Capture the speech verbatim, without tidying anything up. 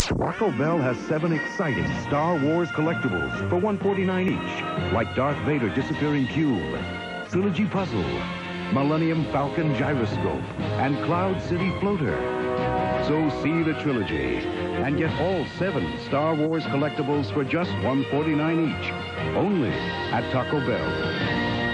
Taco Bell has seven exciting Star Wars collectibles for one forty-nine each, like Darth Vader Disappearing Cube, Trilogy Puzzle, Millenium Falcon Gyroscope, and Cloud City Floater. So see the trilogy and get all seven Star Wars collectibles for just one forty-nine each, only at Taco Bell.